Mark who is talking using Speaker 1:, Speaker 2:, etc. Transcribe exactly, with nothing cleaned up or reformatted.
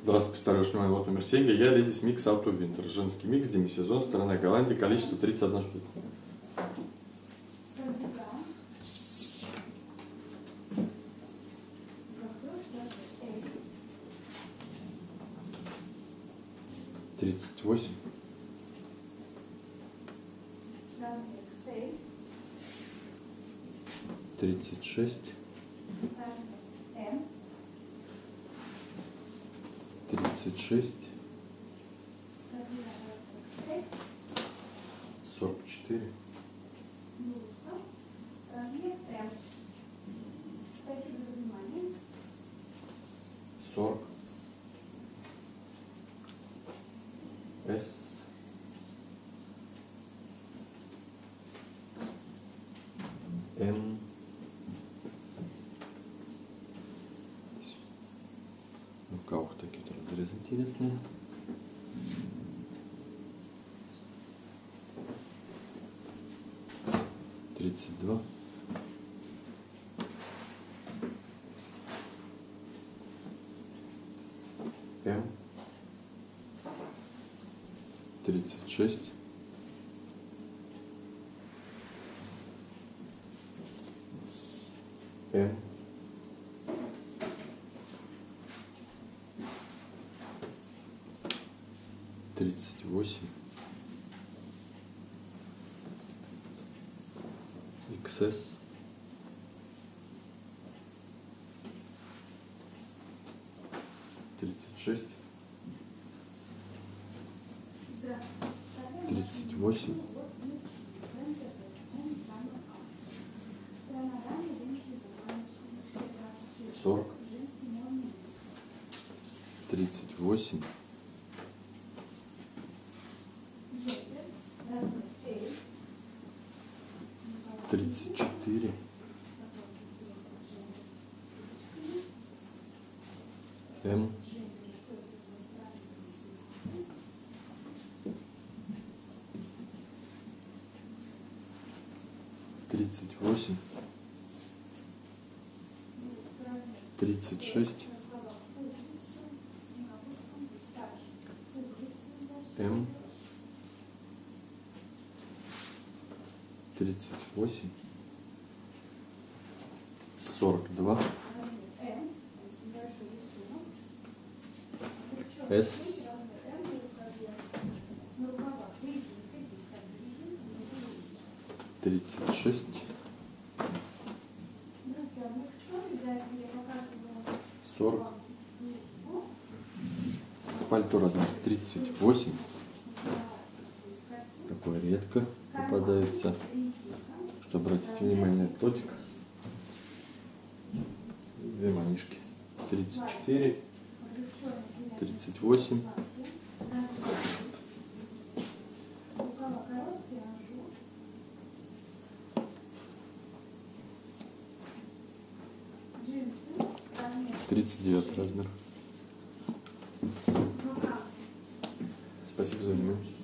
Speaker 1: Здравствуйте, представляю ваше внимание, вот номер Сеги. Я Ladies Mix Auto Winter. Женский микс, демисезон, страна Голландия, количество тридцать одна штука. тридцать восемь. тридцать шесть. тридцать шесть. сорок четыре. сорок. С. Н. Ну, в кавах такие разрезы интересные. тридцать два. М. тридцать шесть. М. тридцать восемь. икс эс. тридцать шесть. тридцать восемь. сорок. тридцать восемь. тридцать четыре. М. тридцать восемь. тридцать шесть. М. тридцать восемь. сорок два. С. тридцать шесть. сорок. Пальто размер тридцать восемь. Такое редко попадается. Что обратите внимание, плотик. Две манишки. тридцать четыре. тридцать восемь. тридцать девятый размер. Спасибо за внимание.